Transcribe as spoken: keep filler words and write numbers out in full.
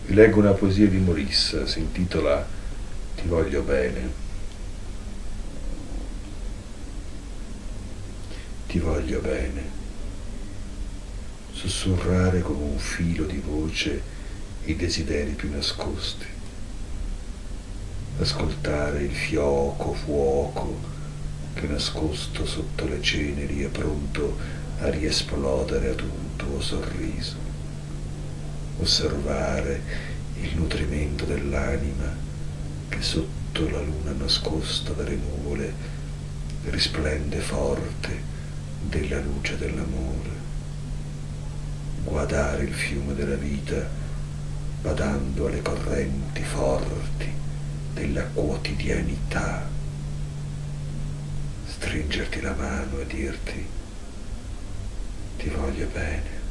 Vi leggo una poesia di Maurice, si intitola Ti voglio bene. Ti voglio bene, sussurrare come un filo di voce i desideri più nascosti, ascoltare il fioco fuoco che nascosto sotto le ceneri è pronto a riesplodere ad un tuo sorriso, osservare il nutrimento dell'anima che sotto la luna nascosta dalle nuvole risplende forte della luce dell'amore, guardare il fiume della vita badando alle correnti forti della quotidianità, stringerti la mano e dirti ti voglio bene.